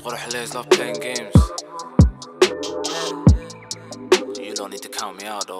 Roche love playing games. You don't need to count me out though,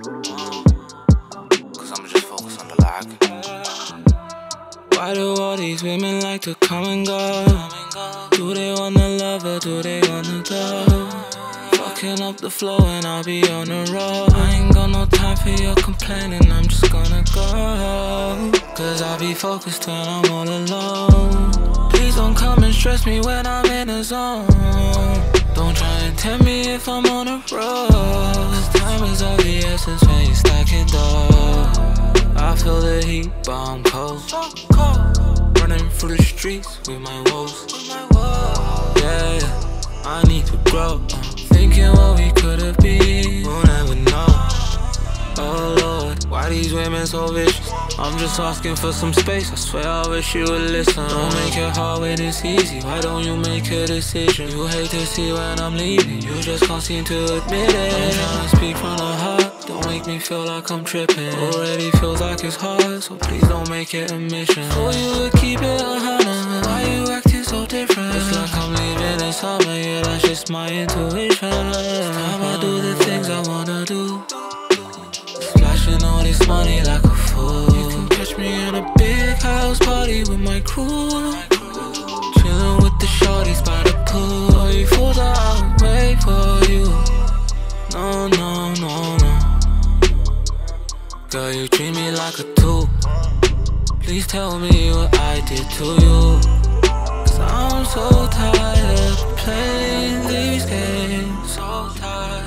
cause I'ma just focus on the lag. Why do all these women like to come and go? Do they wanna love or do they wanna go? Fucking up the flow and I'll be on the road. I ain't got no time for your complaining, I'm just gonna go. Cause I'll be focused when I'm all alone. Please don't come and stress me when I'm in a zone. Don't try and tempt me if I'm on a road. Cause time is of the essence when you're stacking dough. I feel the heat but I'm cold. Running through the streets with my woes. Yeah, I need to grow. Thinking what we could've been, we'll never know. Oh Lord, why these women so vicious? I'm just asking for some space, I swear I wish you would listen. Don't make it hard when it's easy, why don't you make a decision? You hate to see when I'm leaving, you just can't seem to admit it. I'm trying to speak from the heart, don't make me feel like I'm tripping. Already feels like it's hard, so please don't make it a mission. For you would keep it 100, why you acting so different? It's like I'm leaving in summer, yeah that's just my intuition. It's time I do the things I wanna do. Splashing all this money like a fool. You can catch me in a big house party with my crew, chilling with the shorties by the pool. All you fools are out, wait for you. No, no, no, no. Girl, you treat me like a tool. Please tell me what I did to you. Cause I'm so tired of playing these games. So tired.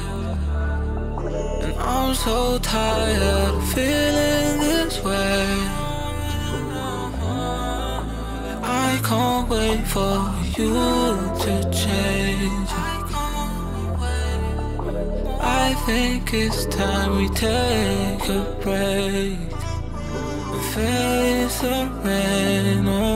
I'm so tired of feeling this way. I can't wait for you to change. I think it's time we take a break and face the rain.